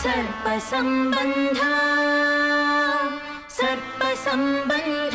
सर्प संबंध सर्प संबंध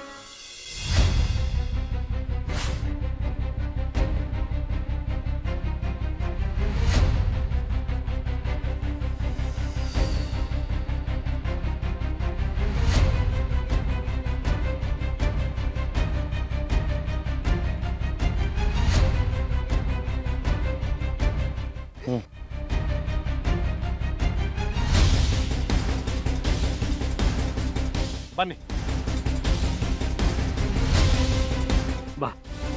ಬನ್ನಿ ಬಾ.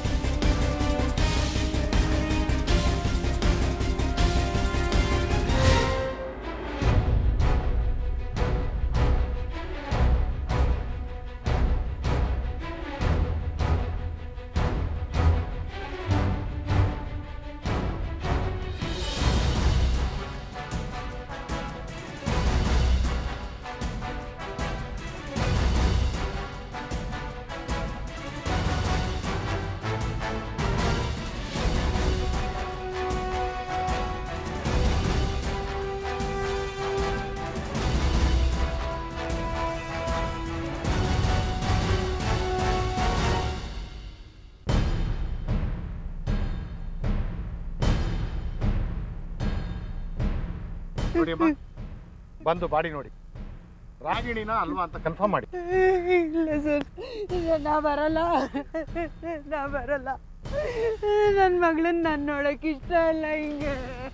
ನೋಡಿ ಅಮ್ಮ, ಬಂದು ಬಾಡಿ ನೋಡಿ, ರಾಗಿಣಿನ ಅಲ್ವಾ ಅಂತ ಕನ್ಫರ್ಮ್ ಮಾಡಿ. ಇಲ್ಲ ಸರ್, ನಾ ಬರಲ್ಲ, ನಾ ಬರಲ್ಲ. ನನ್ನ ಮಗಳನ್ನ ನಾನು ನೋಡಕ್ ಇಷ್ಟ ಇಲ್ಲ ಹಿಂಗೆ.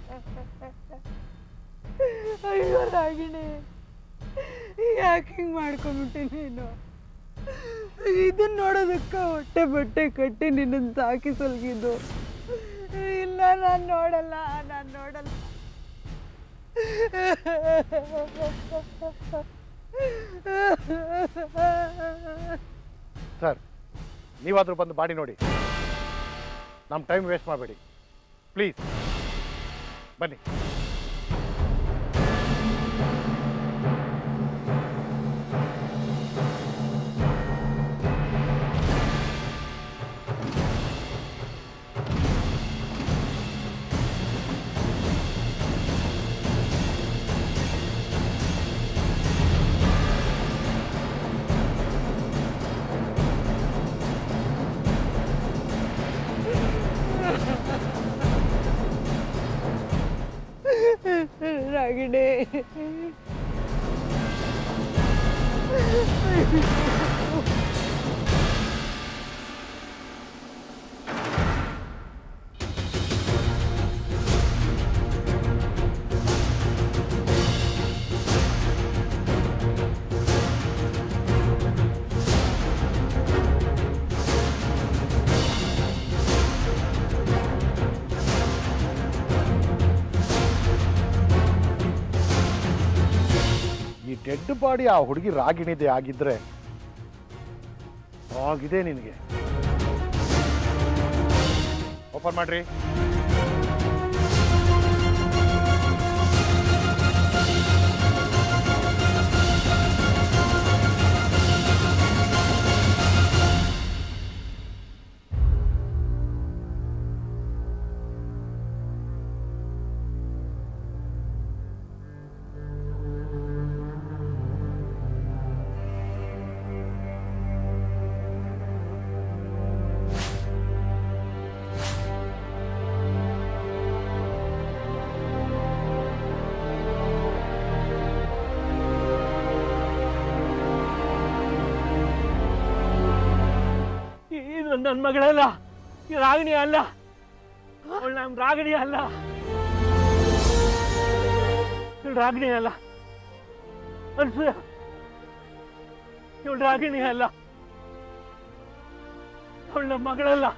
ಅಯ್ಯೋ ರಾಗಿಣಿ, ಯಾಕೆ ಹಿಂಗೆ ಮಾಡ್ಕೊಂಡ್ಬಿಟ್ಟೆ ನೀನು? ಇದನ್ನ ನೋಡೋದಕ್ಕ ಹೊಟ್ಟೆ ಬಟ್ಟೆ ಕಟ್ಟಿ ನಿನ್ನನ್ನು ಸಾಕಿ ಸಲ್ಗಿದ್ದು. ಇಲ್ಲ, ನಾನು ನೋಡಲ್ಲ, ನಾನು ನೋಡಲ್ಲ. ಸರ್, ನೀವಾದ್ರೂ ಬಂದು ಬಾಡಿ ನೋಡಿ, ನಮ್ಮ ಟೈಮ್ ವೇಸ್ಟ್ ಮಾಡಬೇಡಿ ಪ್ಲೀಸ್. ಬನ್ನಿ. ರಾಗಿಣಿ, ಡೆಡ್ ಬಾಡಿ ಆ ಹುಡುಗಿ ರಾಗಿಣಿದೆ ಆಗಿದ್ರೆ ಆಗಿದೆ ನಿನಗೆ. ಓಪನ್ ಮಾಡ್ರಿ. ನನ್ನ ಮಗಳಲ್ಲ, ರಾಗಿಣಿ ಅಲ್ಲ, ನಮ್ಮ ರಾಗಿಣಿ ಅಲ್ಲ, ರಾಗಿಣಿ ಅಲ್ಲ ಅನ್ಸೂಯ, ಇವಳು ರಾಗಿಣಿ ಅಲ್ಲ, ಅವಳು ನಮ್ಮ ಮಗಳಲ್ಲ.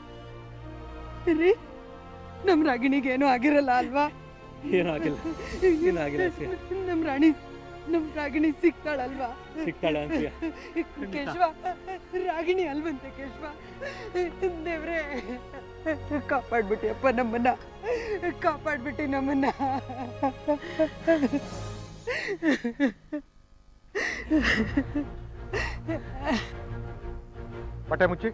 ನಮ್ ರಾಗಿಣಿಗೆ ಏನೂ ಆಗಿರಲ್ಲ ಅಲ್ವಾ? ಏನಾಗಿಲ್ಲ, ಏನಾಗಿಲ್ಲ. ನಮ್ ರಾಗಿಣಿ ಸಿಗ್ತಾಳಲ್ವಾ? ಸಿಗ್ತಾಳ ಅನ್ಸೂಯ. ಕೇಶವ, ರಾಗಿಣಿ ಅಲ್ವಂತೆ ಕೇಶವ. ದೇವ್ರೆ, ಕಾಪಾಡ್ಬಿಟ್ಟಿಯಪ್ಪ ನಮ್ಮನ್ನ, ಕಾಪಾಡ್ಬಿಟ್ಟಿ ನಮ್ಮನ್ನ. ಬಟ್ಟೆ ಮುಚ್ಚಿ.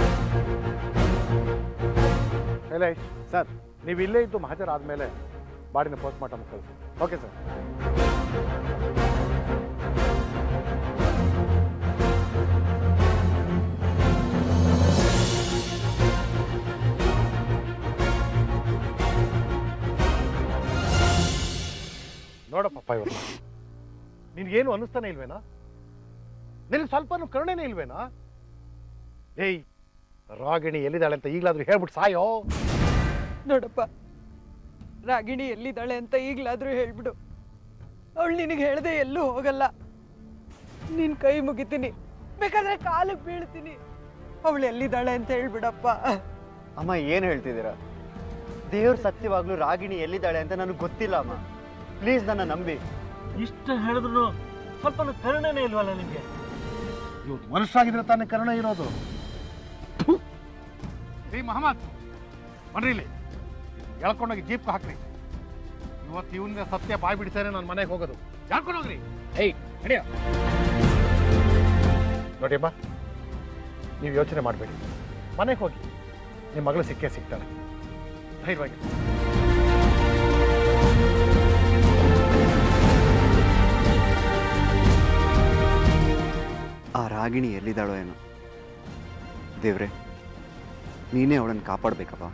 ಶೈಲೇಶ್ ಸರ್, ನೀವು ಇಲ್ಲೇ ಇದ್ದು ಹಾಜರಾದ್ಮೇಲೆ ಬಾಡಿನ ಪೋಸ್ಟ್ ಮಾರ್ಟಮ್ ಕಳಿಸಿ. Okay sir. ನೋಡಪ್ಪ ಇವರು ನಿನ್ಗೇನು ಅನ್ನಿಸ್ತಾನೆ ಇಲ್ವೇನಾ? ನಿನಗೆ ಸ್ವಲ್ಪನೂ ಕರುಣೆನೇ ಇಲ್ವೇನಾ? ಏಯ್, ರಾಗಿಣಿ ಎಲ್ಲಿದ್ದಾಳೆ ಅಂತ ಈಗಲಾದ್ರೂ ಹೇಳ್ಬಿಟ್ಟು ಸಾಯೋ. ನೋಡಪ್ಪ, ರಾಗಿಣಿ ಎಲ್ಲಿದ್ದಾಳೆ ಅಂತ ಈಗಲಾದ್ರೂ ಹೇಳ್ಬಿಡು. ಅವಳು ನಿನಗೆ ಹೇಳ್ದೆ ಎಲ್ಲೂ ಹೋಗಲ್ಲ. ನಿನ್ನ ಕೈ ಮುಗಿತೀನಿ, ಬೇಕಾದ್ರೆ ಕಾಲಿಗೆ ಬೀಳ್ತೀನಿ. ಅವಳು ಎಲ್ಲಿದ್ದಾಳೆ ಅಂತ ಹೇಳ್ಬಿಡಪ್ಪ. ಅಮ್ಮ, ಏನು ಹೇಳ್ತಿದ್ದೀರಾ? ದೇವ್ರ ಸತ್ಯವಾಗ್ಲೂ ರಾಗಿಣಿ ಎಲ್ಲಿದ್ದಾಳೆ ಅಂತ ನನಗೆ ಗೊತ್ತಿಲ್ಲ ಅಮ್ಮ. ಪ್ಲೀಸ್ ನನ್ನ ನಂಬಿ. ಇಷ್ಟು ಹೇಳಿದ್ರು ಸ್ವಲ್ಪ ಕರುಣೆನೇ ಇಲ್ವಲ್ಲ ನಿಮಗೆ? ಇವತ್ತು ಮನುಷ್ಯರಾಗಿದ್ರೆ ತಾನೇ ಕರುಣೆ ಇರೋದು. ರೀ ಮಹಮ್ಮದ್, ಬನ್ರಿ ಇಲ್ಲಿ. ಎಳ್ಕೊಂಡೋಗಿ ಜೀಪ್ ಹಾಕ್ರಿ. ಇವತ್ತು ಇವನಿಂದ ಸತ್ಯ ಬಾಯ್ ಬಿಡಿಸೇನೆ ನಾನು ಮನೆಗೆ ಹೋಗೋದು. ಎಳ್ಕೊಂಡೋಗ್ರಿ. ಏಯ್ ನಡಿಯ. ನೋಡಿಯಮ್ಮ, ನೀವು ಯೋಚನೆ ಮಾಡಬೇಡಿ. ಮನೆಗೆ ಹೋಗಿ, ನಿಮ್ಮ ಮಗಳು ಸಿಕ್ಕೇ ಸಿಗ್ತಾಳೆ. ಧೈರ್ಯವಾಗಿ. ಆ ರಾಗಿಣಿ ಎಲ್ಲಿದ್ದಾಳೋ ಏನೋ. ದೇವ್ರೆ, ನೀನೇ ಅವಳನ್ನು ಕಾಪಾಡಬೇಕಪ್ಪ.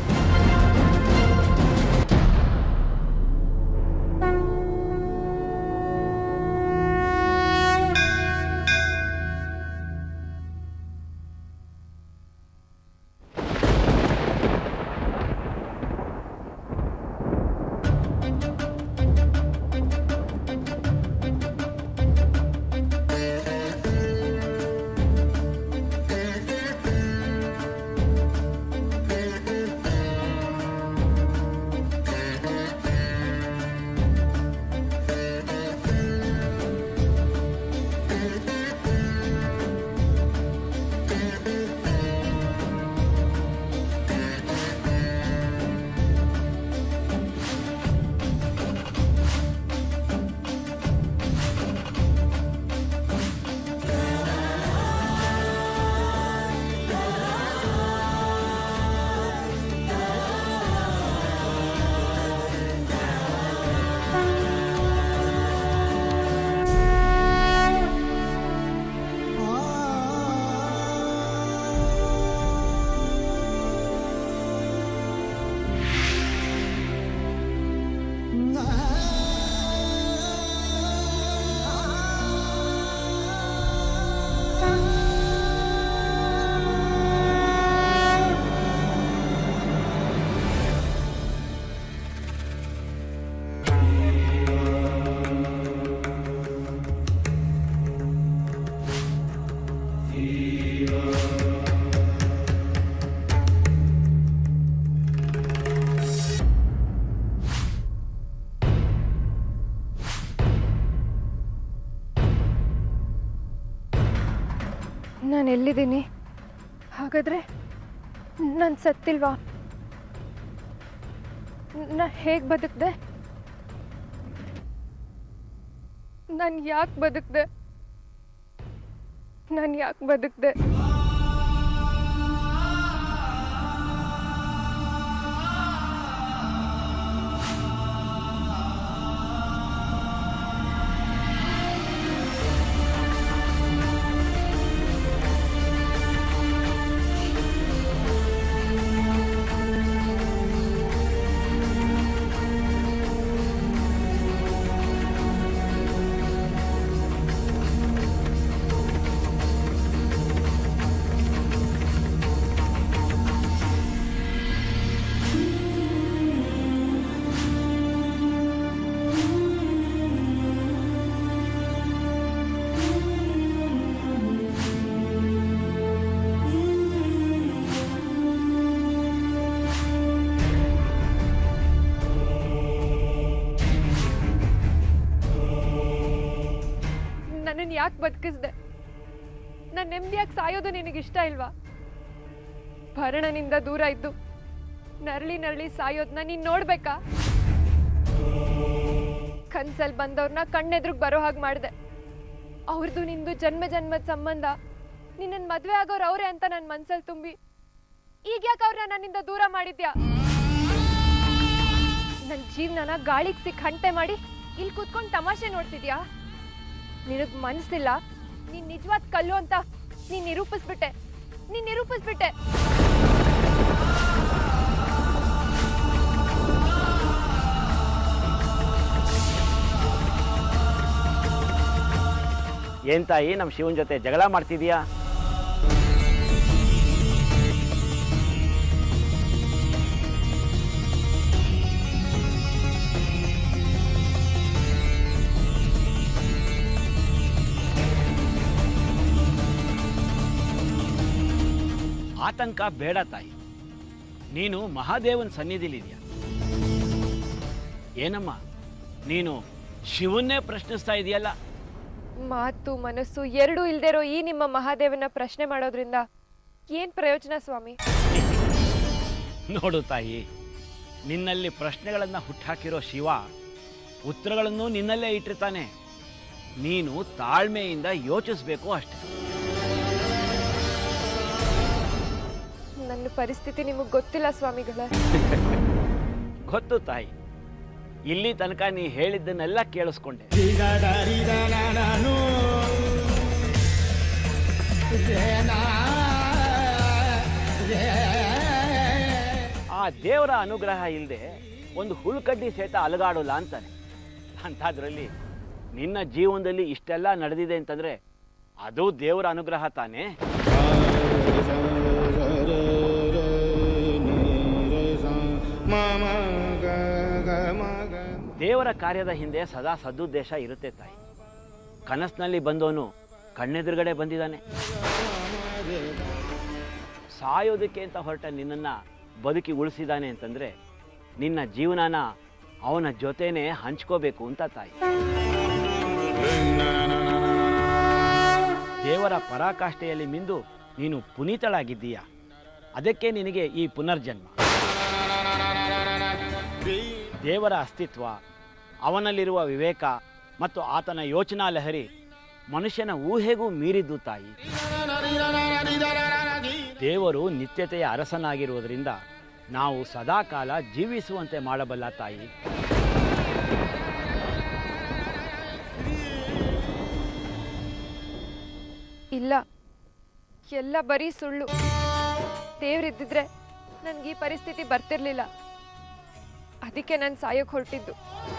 ನಾನು ಎಲ್ಲಿದ್ದೀನಿ? ಹಾಗಾದ್ರೆ ನಾನು ಸತ್ತಿಲ್ವಾ? ನಾನು ಹೇಗೆ ಬದುಕಿದೆ? ನಾನು ಯಾಕೆ ಬದುಕಿದೆ? ನಾನು ಯಾಕೆ ಬದುಕಿದೆ? ನನ್ನನ್ನು ಯಾಕೆ ಬದುಕಿಸ್ದೆ? ನಾನು ನೆಮ್ಮದಿಯಾಗಿ ಸಾಯೋದು ನಿನಗಿಷ್ಟ ಇಲ್ವಾ? ಭರಣನಿಂದ ದೂರ ಇದ್ದು ನರಳಿ ನರಳಿ ಸಾಯೋದನ್ನ ನೀನು ನೋಡ್ಬೇಕಾ? ಕನ್ಸಲ್ಲಿ ಬಂದವ್ರನ್ನ ಕಣ್ಣೆದ್ರಿಗೆ ಬರೋ ಹಾಗೆ ಮಾಡಿದೆ. ಅವ್ರದ್ದು ನಿಂದು ಜನ್ಮ ಜನ್ಮದ ಸಂಬಂಧ. ನಿನ್ನನ್ನು ಮದುವೆ ಆಗೋರು ಅವರೇ ಅಂತ ನನ್ನ ಮನ್ಸಲ್ಲಿ ತುಂಬಿ ಈಗ ಯಾಕೆ ಅವ್ರನ್ನ ನನ್ನಿಂದ ದೂರ ಮಾಡಿದ್ಯಾ? ನನ್ನ ಜೀವನನ ಗಾಳಿಗೆ ಸಿಕ್ಕ ಹಂಟೆ ಮಾಡಿ ಇಲ್ಲಿ ಕೂತ್ಕೊಂಡು ತಮಾಷೆ ನೋಡ್ತಿದ್ಯಾ? ನಿನಗ್ ಮನ್ಸಿಲ್ಲ, ನೀನ್ ನಿಜವಾದ ಕಲ್ಲು ಅಂತ ನೀನ್ ನಿರೂಪಿಸ್ಬಿಟ್ಟೆ. ಏನ್ ತಾಯಿ ನಮ್ಮ ಶಿವನ್ ಜೊತೆ ಜಗಳ ಮಾಡ್ತಿದ್ಯಾ? ಆತಂಕ ಬೇಡ ತಾಯಿ, ನೀನು ಮಹಾದೇವನ ಸನ್ನಿಧಿಲಿದ್ಯಾ. ಏನಮ್ಮ ನೀನು ಶಿವನ್ನೇ ಪ್ರಶ್ನಿಸ್ತಾ ಇದೆಯಲ್ಲ? ಮಾತು ಮನಸ್ಸು ಎರಡೂ ಇಲ್ದಿರೋ ಈ ನಿಮ್ಮ ಮಹಾದೇವನ ಪ್ರಶ್ನೆ ಮಾಡೋದ್ರಿಂದ ಏನ್ ಪ್ರಯೋಜನ ಸ್ವಾಮಿ? ನೋಡು ತಾಯಿ, ನಿನ್ನಲ್ಲಿ ಪ್ರಶ್ನೆಗಳನ್ನ ಹುಟ್ಟಾಕಿರೋ ಶಿವ ಉತ್ತರಗಳನ್ನು ನಿನ್ನಲ್ಲೇ ಇಟ್ಟಿರ್ತಾನೆ. ನೀನು ತಾಳ್ಮೆಯಿಂದ ಯೋಚಿಸ್ಬೇಕು ಅಷ್ಟೆ. ನನ್ನ ಪರಿಸ್ಥಿತಿ ನಿಮಗೆ ಗೊತ್ತಿಲ್ಲ ಸ್ವಾಮಿಗಳೇ. ಗೊತ್ತು ತಾಯಿ, ಇಲ್ಲಿ ತನಕ ನೀ ಹೇಳಿದ್ದನ್ನೆಲ್ಲ ಕೇಳಿಸ್ಕೊಂಡೆ. ಆ ದೇವರ ಅನುಗ್ರಹ ಇಲ್ಲದೆ ಒಂದು ಹುಲ್ಕಡ್ಡಿ ಸೇತ ಅಲಗಾಡೋಲ್ಲ ಅಂತಾನೆ. ಅಂಥದ್ರಲ್ಲಿ ನಿನ್ನ ಜೀವನದಲ್ಲಿ ಇಷ್ಟೆಲ್ಲ ನಡೆದಿದೆ ಅಂತಂದ್ರೆ ಅದು ದೇವರ ಅನುಗ್ರಹ ತಾನೇ. ದೇವರ ಕಾರ್ಯದ ಹಿಂದೆ ಸದಾ ಸದುದ್ದೇಶ ಇರುತ್ತೆ ತಾಯಿ. ಕನಸಿನಲ್ಲಿ ಬಂದವನು ಕಣ್ಣೆದುರುಗಡೆ ಬಂದಿದ್ದಾನೆ. ಸಾಯೋದಕ್ಕೆ ಅಂತ ಹೊರಟ ನಿನ್ನನ್ನು ಬದುಕಿ ಉಳಿಸಿದ್ದಾನೆ ಅಂತಂದ್ರೆ ನಿನ್ನ ಜೀವನನ ಅವನ ಜೊತೆನೇ ಹಂಚ್ಕೋಬೇಕು ಅಂತ ತಾಯಿ. ದೇವರ ಪರಾಕಾಷ್ಠೆಯಲ್ಲಿ ಮಿಂದು ನೀನು ಪುನೀತಳಾಗಿದ್ದೀಯ. ಅದಕ್ಕೆ ನಿನಗೆ ಈ ಪುನರ್ಜನ್ಮ. ದೇವರ ಅಸ್ತಿತ್ವ, ಅವನಲ್ಲಿರುವ ವಿವೇಕ ಮತ್ತು ಆತನ ಯೋಚನಾ ಲಹರಿ ಮನುಷ್ಯನ ಊಹೆಗೂ ಮೀರಿದ್ದು ತಾಯಿ. ದೇವರು ನಿತ್ಯತೆಯ ಅರಸನಾಗಿರುವುದರಿಂದ ನಾವು ಸದಾಕಾಲ ಜೀವಿಸುವಂತೆ ಮಾಡಬಲ್ಲ ತಾಯಿ. ಇಲ್ಲ, ಎಲ್ಲ ಬರೀ ಸುಳ್ಳು. ದೇವ್ರಿದ್ದಿದ್ರೆ ನನ್ಗೆ ಈ ಪರಿಸ್ಥಿತಿ ಬರ್ತಿರ್ಲಿಲ್ಲ. ಅದಕ್ಕೆ ನಾನು ಸಾಯೋಕ್ ಹೊರಟಿದ್ದು.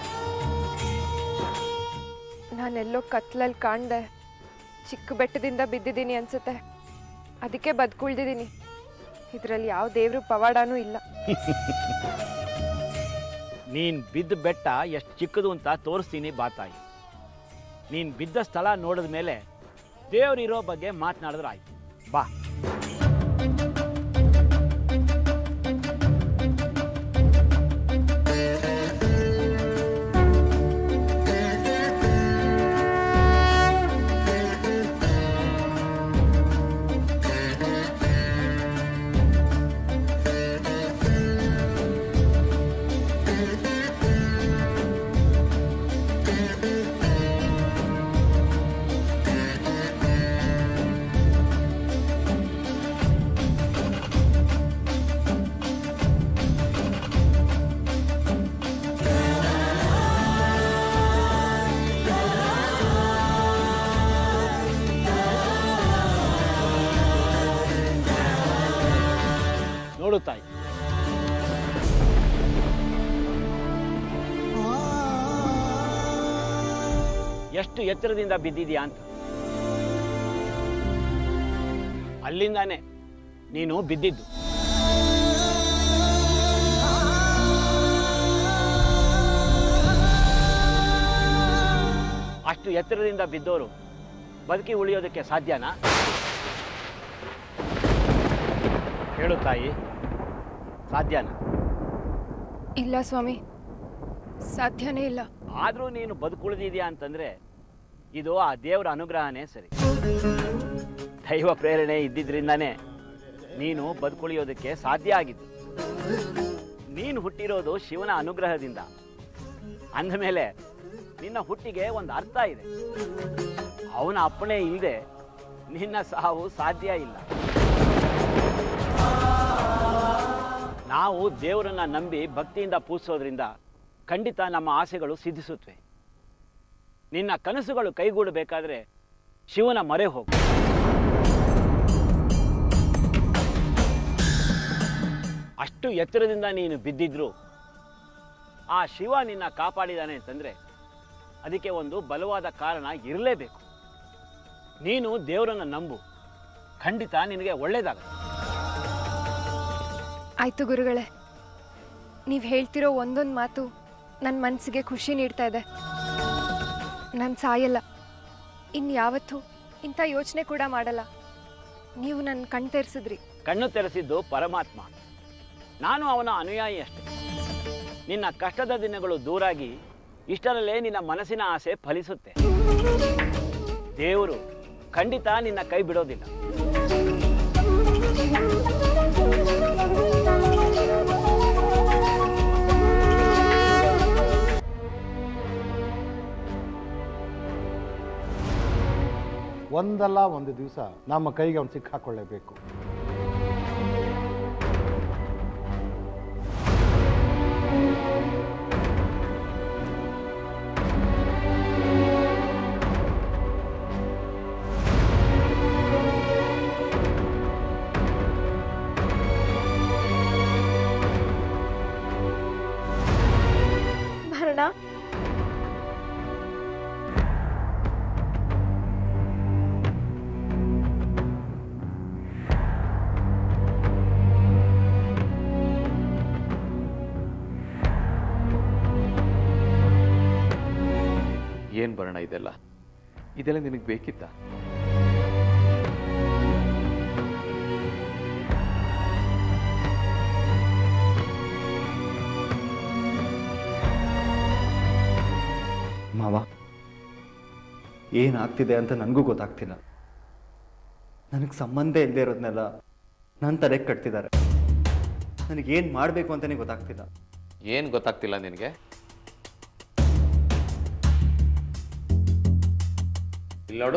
ನಾನೆಲ್ಲೋ ಕತ್ಲಲ್ಲಿ ಕಾಣ್ದೆ ಚಿಕ್ಕ ಬೆಟ್ಟದಿಂದ ಬಿದ್ದಿದ್ದೀನಿ ಅನ್ಸುತ್ತೆ. ಅದಕ್ಕೆ ಬದುಕುಳ್ದಿದ್ದೀನಿ. ಇದರಲ್ಲಿ ಯಾವ ದೇವ್ರ ಪವಾಡನೂ ಇಲ್ಲ. ನೀನ್ ಬಿದ್ದ ಬೆಟ್ಟ ಎಷ್ಟು ಚಿಕ್ಕದು ಅಂತ ತೋರಿಸ್ತೀನಿ ಬಾ ತಾಯಿ. ನೀನ್ ಬಿದ್ದ ಸ್ಥಳ ನೋಡಿದ ಮೇಲೆ ದೇವ್ರಿರೋ ಬಗ್ಗೆ ಮಾತನಾಡಿದ್ರೆ ಆಯ್ತು. ಬಾ. ನೋಡು ತಾಯಿ, ಎಷ್ಟು ಎತ್ತರದಿಂದ ಬಿದ್ದಿದ್ಯಾ ಅಂತ. ಅಲ್ಲಿಂದಾನೆ ನೀನು ಬಿದ್ದಿದ್ದು. ಅಷ್ಟು ಎತ್ತರದಿಂದ ಬಿದ್ದವರು ಬದುಕಿ ಉಳಿಯೋದಕ್ಕೆ ಸಾಧ್ಯನಾ? ಹೇಳು ತಾಯಿ, ಸಾಧ್ಯನಾ? ಇಲ್ಲ ಸ್ವಾಮಿ, ಸಾಧ್ಯನೇ ಇಲ್ಲ. ಆದ್ರೂ ನೀನು ಬದುಕುಳಿದಿದ್ಯಾ ಅಂತಂದ್ರೆ ಇದು ಆ ದೇವರ ಅನುಗ್ರಹನೇ ಸರಿ. ದೈವ ಪ್ರೇರಣೆ ಇದ್ದಿದ್ರಿಂದಾನೇ ನೀನು ಬದುಕುಳಿಯೋದಕ್ಕೆ ಸಾಧ್ಯ ಆಗಿದ್ದು. ನೀನು ಹುಟ್ಟಿರೋದು ಶಿವನ ಅನುಗ್ರಹದಿಂದ ಅಂದಮೇಲೆ ನಿನ್ನ ಹುಟ್ಟಿಗೆ ಒಂದು ಅರ್ಥ ಇದೆ. ಅವನ ಅಪ್ಪಣೆ ಇಲ್ಲದೆ ನಿನ್ನ ಸಾವು ಸಾಧ್ಯ ಇಲ್ಲ. ನಾವು ದೇವರನ್ನ ನಂಬಿ ಭಕ್ತಿಯಿಂದ ಪೂಜಿಸೋದ್ರಿಂದ ಖಂಡಿತ ನಮ್ಮ ಆಸೆಗಳು ಸಿದ್ಧಿಸುತ್ತವೆ. ನಿನ್ನ ಕನಸುಗಳು ಕೈಗೂಡಬೇಕಾದ್ರೆ ಶಿವನ ಮೊರೆ ಹೋಗು. ಅಷ್ಟು ಎತ್ತರದಿಂದ ನೀನು ಬಿದ್ದಿದ್ರು ಆ ಶಿವ ನಿನ್ನ ಕಾಪಾಡಿದಾನೆ ಅಂತಂದ್ರೆ ಅದಕ್ಕೆ ಒಂದು ಬಲವಾದ ಕಾರಣ ಇರಲೇಬೇಕು. ನೀನು ದೇವರನ್ನ ನಂಬು, ಖಂಡಿತ ನಿನಗೆ ಒಳ್ಳೇದಾಗುತ್ತೆ. ಆಯ್ತು ಗುರುಗಳೇ, ನೀವು ಹೇಳ್ತಿರೋ ಒಂದೊಂದು ಮಾತು ನನ್ನ ಮನಸ್ಸಿಗೆ ಖುಷಿ ನೀಡ್ತಾ ಇದೆ. ನಾನು ಸಾಯಲ್ಲ, ಇನ್ಯಾವತ್ತೂ ಇಂಥ ಯೋಚನೆ ಕೂಡ ಮಾಡಲ್ಲ. ನೀವು ನನ್ನ ಕಣ್ಣು ತೆರೆಸಿದ್ರಿ. ಕಣ್ಣು ತೆರೆಸಿದ್ದು ಪರಮಾತ್ಮ, ನಾನು ಅವನ ಅನುಯಾಯಿ ಅಷ್ಟೆ. ನಿನ್ನ ಕಷ್ಟದ ದಿನಗಳು ದೂರಾಗಿ ಇಷ್ಟರಲ್ಲೇ ನಿನ್ನ ಮನಸ್ಸಿನ ಆಸೆ ಫಲಿಸುತ್ತೆ. ದೇವರು ಖಂಡಿತ ನಿನ್ನ ಕೈ ಬಿಡೋದಿಲ್ಲ. ಒಂದಲ್ಲ ಒಂದು ದಿವಸ ನಮ್ಮ ಕೈಗೆ ಅವನು ಸಿಕ್ಕಾಕೊಳ್ಳೇಬೇಕು. ಭರಣ, ಏನು ಬರೋಣ ಇದೆಲ್ಲ ನಿನಗೆ ಬೇಕಿತ್ತ? ಮಾವ, ಏನಾಗ್ತಿದೆ ಅಂತ ನನಗೂ ಗೊತ್ತಾಗ್ತಿಲ್ಲ. ನನಗೆ ಸಂಬಂಧ ಇಲ್ಲದೆ ಇರೋದನ್ನೆಲ್ಲ ನನ್ನ ತಲೆಗೆ ಕಟ್ತಿದ್ದಾರೆ. ನನಗೇನು ಮಾಡಬೇಕು ಅಂತಲೇ ಗೊತ್ತಾಗ್ತಿಲ್ಲ. ಏನು ಗೊತ್ತಾಗ್ತಿಲ್ಲ ನಿನಗೆ? ಇಲ್ಲೋಡು,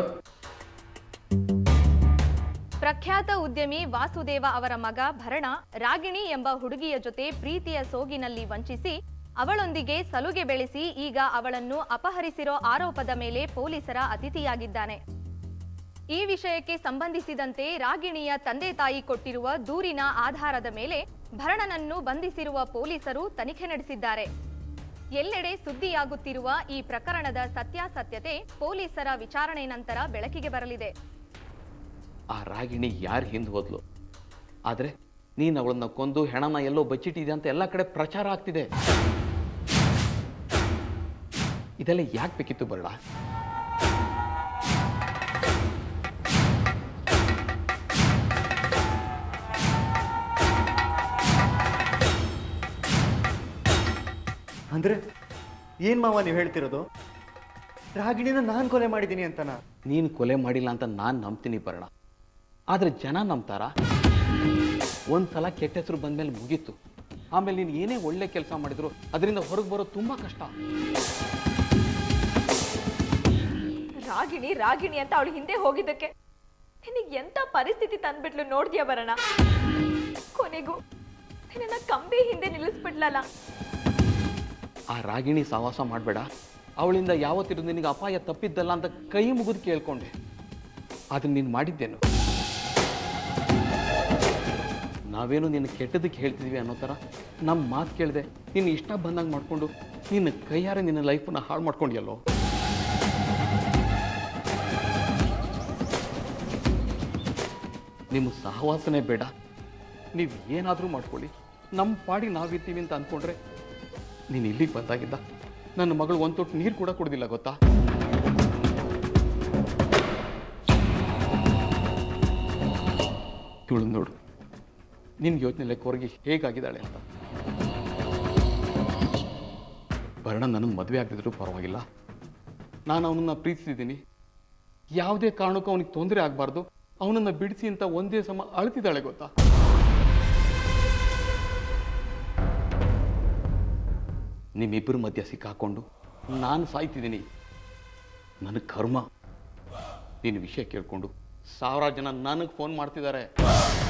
ಪ್ರಖ್ಯಾತ ಉದ್ಯಮಿ ವಾಸುದೇವ ಅವರ ಮಗ ಭರಣ ರಾಗಿಣಿ ಎಂಬ ಹುಡುಗಿಯ ಜೊತೆ ಪ್ರೀತಿಯ ಸೋಗಿನಲ್ಲಿ ವಂಚಿಸಿ ಅವಳೊಂದಿಗೆ ಸಲುಗೆ ಬೆಳೆಸಿ ಈಗ ಅವಳನ್ನು ಅಪಹರಿಸಿರೋ ಆರೋಪದ ಮೇಲೆ ಪೊಲೀಸರ ಅತಿಥಿಯಾಗಿದ್ದಾನೆ. ಈ ವಿಷಯಕ್ಕೆ ಸಂಬಂಧಿಸಿದಂತೆ ರಾಗಿಣಿಯ ತಂದೆ ತಾಯಿ ಕೊಟ್ಟಿರುವ ದೂರಿನ ಆಧಾರದ ಮೇಲೆ ಭರಣನನ್ನು ಬಂಧಿಸಿರುವ ಪೊಲೀಸರು ತನಿಖೆ ನಡೆಸಿದ್ದಾರೆ. ಎಲ್ಲೆಡೆ ಸುದ್ದಿಯಾಗುತ್ತಿರುವ ಈ ಪ್ರಕರಣದ ಸತ್ಯಾಸತ್ಯತೆ ಪೊಲೀಸರ ವಿಚಾರಣೆ ನಂತರ ಬೆಳಕಿಗೆ ಬರಲಿದೆ. ಆ ರಾಗಿಣಿ ಯಾರು ಹಿಂದೆ ಹೋದ್ಲು, ಆದ್ರೆ ನೀನು ಅವಳನ್ನ ಕೊಂದು ಹೆಣನ ಎಲ್ಲೋ ಬಚ್ಚಿಟ್ಟಿದೆ ಅಂತ ಎಲ್ಲ ಕಡೆ ಪ್ರಚಾರ ಆಗ್ತಿದೆ. ಇದೆಲ್ಲ ಯಾಕೆ ಬೇಕಿತ್ತು ಬರಳ? ಅಂದ್ರೆ ಏನ್ ಮಾವ ನೀವು ಹೇಳ್ತಿರೋದು? ರಾಗಿಣಿನ ನಾನು ಕೊಲೆ ಮಾಡಿದ್ದೀನಿ ಅಂತನ? ನೀನು ಕೊಲೆ ಮಾಡಿಲ್ಲ ಅಂತ ನಾನು ನಂಬ್ತೀನಿ ಬರಣ, ಆದ್ರೆ ಜನ ನಂಬ್ತಾರ? ಒಂದ್ಸಲ ಕೆಟ್ಟ ಹೆಸರು ಬಂದ್ಮೇಲೆ ಮುಗೀತು. ಆಮೇಲೆ ನೀನು ಏನೇ ಒಳ್ಳೆ ಕೆಲಸ ಮಾಡಿದ್ರು ಅದರಿಂದ ಹೊರಗೆ ಬರೋದು ತುಂಬಾ ಕಷ್ಟ. ರಾಗಿಣಿ ಅಂತ ಅವಳು ಹಿಂದೆ ಹೋಗಿದ್ದಕ್ಕೆ ನಿನಗೆ ಎಂತ ಪರಿಸ್ಥಿತಿ ತಂದ್ಬಿಟ್ಲು ನೋಡ್ದ್ಯಾ ಬರಣ? ಕೊನೆಗೂ ನಿನ್ನ ಕಂಬಿ ಹಿಂದೆ ನಿಲ್ಲಿಸ್ಬಿಡ್ಲಲ್ಲ. ಆ ರಾಗಿಣಿ ಸಹವಾಸ ಮಾಡಬೇಡ, ಅವಳಿಂದ ಯಾವತ್ತಿರು ನಿನಗೆ ಅಪಾಯ ತಪ್ಪಿದ್ದಲ್ಲ ಅಂತ ಕೈ ಮುಗಿದು ಕೇಳ್ಕೊಂಡೆ. ಅದನ್ನ ನೀನು ಮಾಡಿದ್ದೇನು? ನಾವೇನು ನಿನ್ನ ಕೆಟ್ಟದಕ್ಕೆ ಹೇಳ್ತಿದ್ವಿ ಅನ್ನೋ ಥರ ನಮ್ಮ ಮಾತು ಕೇಳಿದೆ ನೀನು ಇಷ್ಟ ಬಂದಂಗೆ ಮಾಡಿಕೊಂಡು ನಿನ್ನ ಕೈಯಾರೆ ನಿನ್ನ ಲೈಫನ್ನ ಹಾಳು ಮಾಡ್ಕೊಂಡಿಯಲ್ಲೋ. ನಿಮ್ಮ ಸಹವಾಸನೆ ಬೇಡ, ನೀವು ಏನಾದರೂ ಮಾಡ್ಕೊಳ್ಳಿ, ನಮ್ಮ ಪಾಡಿ ನಾವಿರ್ತೀವಿ ಅಂತ ಅಂದ್ಕೊಂಡ್ರೆ ನೀನು ಇಲ್ಲಿಗೆ ಬಂದಾಗಿದ್ದ ನನ್ನ ಮಗಳು ಒಂದು ತೊಟ್ಟು ನೀರು ಕೂಡ ಕುಡ್ದಿಲ್ಲ ಗೊತ್ತಾ? ಇವಳು ನೋಡು, ನಿನ್ನ ಯೋಚನೆ ಲೆಕ್ಕವರೆಗೆ ಹೇಗಾಗಿದ್ದಾಳೆ ಅಂತ. ಭರಣ ನನಗೆ ಮದುವೆ ಆಗದಿದ್ರೂ ಪರವಾಗಿಲ್ಲ, ನಾನು ಅವನನ್ನು ಪ್ರೀತಿಸಿದ್ದೀನಿ. ಯಾವುದೇ ಕಾರಣಕ್ಕೂ ಅವನಿಗೆ ತೊಂದರೆ ಆಗಬಾರ್ದು, ಅವನನ್ನು ಬಿಡಿಸಿ ಅಂತ ಒಂದೇ ಸಮ ಅಳ್ತಿದ್ದಾಳೆ ಗೊತ್ತಾ? ನಿಮ್ಮಿಬ್ಬರ ಮಧ್ಯ ಸಿಕ್ಕಾಕೊಂಡು ನಾನು ಸಾಯ್ತಿದ್ದೀನಿ. ನನಗೆ ಕರ್ಮ. ನಿನ್ನ ವಿಷಯ ಕೇಳಿಕೊಂಡು 1000 ಜನ ನನಗೆ ಫೋನ್ ಮಾಡ್ತಿದ್ದಾರೆ.